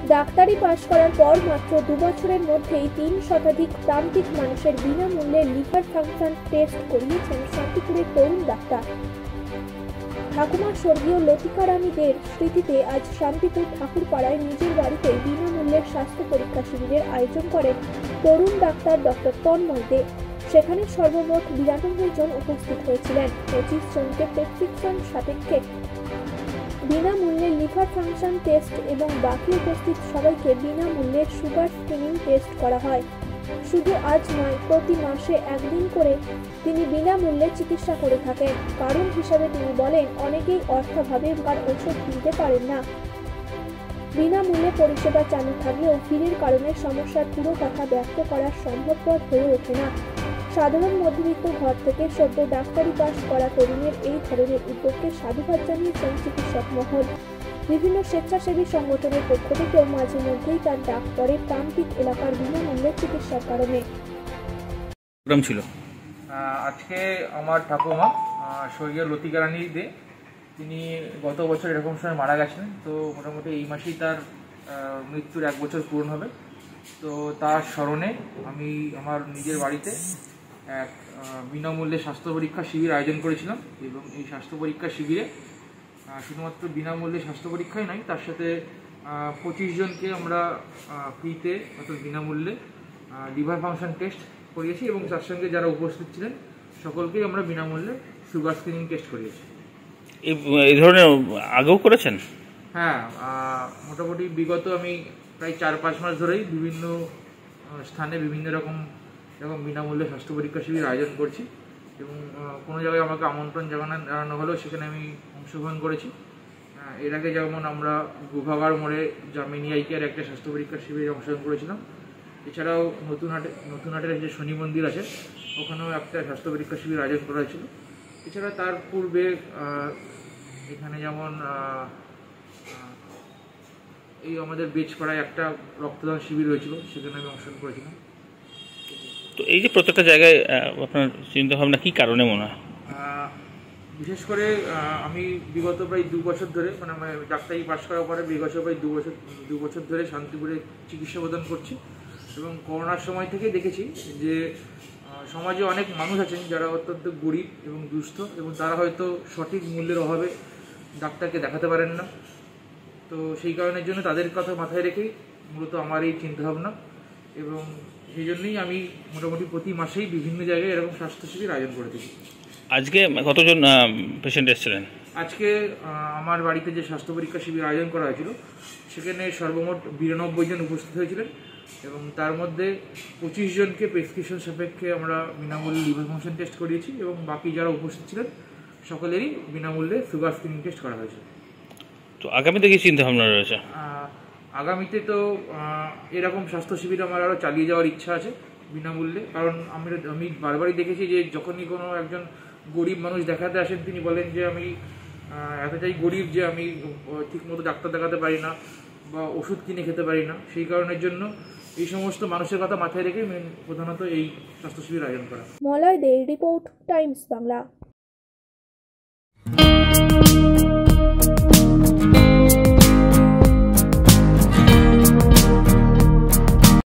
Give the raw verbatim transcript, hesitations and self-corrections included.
ডাক্তারি পাশ করার পর মাত্র দু বছরের মধ্যেই তিন শতাধিক প্রান্তিক মানুষের বিনামূল্যে লিভার ফাংশন টেস্ট করিয়েছেন শান্তিপুরের তরুণ ডাক্তার। ঠাকুমা স্বর্গীয় লতিকা রানী দের স্মৃতিতে আজ শান্তিপুর ঠাকুরপাড়ায় নিজের বাড়িতে বিনামূল্যের স্বাস্থ্য পরীক্ষা শিবিরের আয়োজন করেন তরুণ ডাক্তার ডক্টর তন্ময় দে। সেখানে সর্বমোট বিরানব্বই জন উপস্থিত হয়েছিলেন। পঁচিশ জনকে প্রেসক্রিপশন সাপেক্ষে বিনামূল্যে লিভার ফাংশন টেস্ট এবং বাকি উপস্থিত সবাইকে বিনামূল্যে সুগার স্ক্রিনিং টেস্ট করা হয়। শুধু আজ নয়, প্রতি মাসে একদিন করে তিনি বিনামূল্যে চিকিৎসা করে থাকেন। কারণ হিসাবে তিনি বলেন, অনেকেই অর্থাভাবে আর ওষুধ কিনতে পারেন না। বিনামূল্যে পরিষেবা চালু থাকলেও ভিড়ের কারণে সমস্যার পুরো কথা ব্যক্ত করা সম্ভবপর হয়ে ওঠে না। সাধারণ মধ্যবিত্ত ঘর থেকে সদ্য ডাক্তারি পাশ করা তরুণের এই ধরনের উদ্যোগকে সাধুবাদ জানিয়েছেন চিকিৎসক মহল। বিভিন্ন স্বেচ্ছাসেবী সংগঠনের পক্ষ থেকেও মাঝে মধ্যেই তার ডাক পড়ে প্রান্তিক এলাকার বিনামূল্যে চিকিৎসার কারণে। ছিল আজকে আমার ঠাকুমা স্বর্গীয় লতিকা রানী দে, তিনি গত বছর এরকম সময় মারা গেছেন। তো মোটামুটি এই মাসেই তার মৃত্যুর এক বছর পূরণ হবে। তো তার স্মরণে আমি আমার নিজের বাড়িতে এক বিনামূল্যে স্বাস্থ্য পরীক্ষা শিবির আয়োজন করেছিলাম। এবং এই স্বাস্থ্য পরীক্ষা শিবিরে শুধুমাত্র বিনামূল্যে স্বাস্থ্য পরীক্ষাই নয়, তার সাথে পঁচিশ জনকে আমরা ফ্রিতে অর্থাৎ বিনামূল্যে লিভার ফাংশন টেস্ট করিয়েছি এবং তার সঙ্গে যারা উপস্থিত ছিলেন সকলকেই আমরা বিনামূল্যে সুগার স্ক্রিনিং টেস্ট করিয়েছি। এই ধরনের আগেও করেছেন? হ্যাঁ, মোটামুটি বিগত আমি প্রায় চার পাঁচ মাস ধরেই বিভিন্ন স্থানে বিভিন্ন রকম এরকম বিনামূল্যে স্বাস্থ্য পরীক্ষা শিবির আয়োজন করছি। এবং কোনো জায়গায় আমাকে আমন্ত্রণ জানানো জানানো হলেও সেখানে আমি অংশগ্রহণ করেছি। এর আগে যেমন আমরা গোভাগার মোড়ে জামিনী আইকের একটা স্বাস্থ্য পরীক্ষা শিবিরে অংশগ্রহণ করেছিলাম। এছাড়াও নতুন হাটে নতুন হাটের যে শনি মন্দির আছে ওখানেও একটা স্বাস্থ্য পরীক্ষা শিবির আয়োজন করা হয়েছিল। এছাড়া তার পূর্বে এখানে যেমন এই আমাদের বেজপাড়ায় একটা রক্তদান শিবির হয়েছিল, সেখানে আমি অংশগ্রহণ করেছিলাম। তো এই যে প্রত্যেকটা জায়গায় আপনার চিন্তাভাবনা কী কারণে মনে হয়? বিশেষ করে আমি বিগত প্রায় দু বছর ধরে মানে আমি ডাক্তারি পাশ করার পরে বিগত প্রায় দু বছর দু বছর ধরে শান্তিপুরে চিকিৎসা প্রদান করছি। এবং করোনার সময় থেকে দেখেছি যে সমাজে অনেক মানুষ আছেন যারা অত্যন্ত গরিব এবং দুস্থ, এবং তারা হয়তো সঠিক মূল্যের অভাবে ডাক্তারকে দেখাতে পারেন না। তো সেই কারণের জন্য তাদের কথা মাথায় রেখেই মূলত আমার এই চিন্তাভাবনা, এবং সেই জন্যই আমি মোটামুটি প্রতি মাসেই বিভিন্ন জায়গায় এরকম স্বাস্থ্য শিবির আয়োজন করে থাকি। আজকে কতজন পেশেন্ট এসেছিলেন? আজকে আমার বাড়িতে যে স্বাস্থ্য পরীক্ষা শিবির আয়োজন করা হয়েছিল সেখানে সর্বমোট বিরানব্বই জন উপস্থিত হয়েছিলেন। এবং তার মধ্যে পঁচিশ জনকে প্রেসক্রিপশন সাপেক্ষে আমরা বিনামূল্যে লিভার ফাংশন টেস্ট করিয়েছি, এবং বাকি যারা উপস্থিত ছিলেন সকলেরই বিনামূল্যে সুগার স্ক্রিনিং টেস্ট করা হয়েছে। তো আগামীতে কি চিন্তা ভাবনা রয়েছে? আগামীতে তো এরকম স্বাস্থ্য শিবির আমার আরও চালিয়ে যাওয়ার ইচ্ছা আছে বিনামূল্যে। কারণ আমি আমি বারবারই দেখেছি যে যখনই কোনো একজন গরিব মানুষ দেখাতে আসেন তিনি বলেন যে আমি এতটাই গরিব যে আমি ঠিকমতো ডাক্তার দেখাতে পারি না বা ওষুধ কিনে খেতে পারি না। সেই কারণের জন্য এই সমস্ত মানুষের কথা মাথায় রেখে প্রধানত এই স্বাস্থ্য শিবির আয়োজন করা। Malay Dey, report, Times Bangla.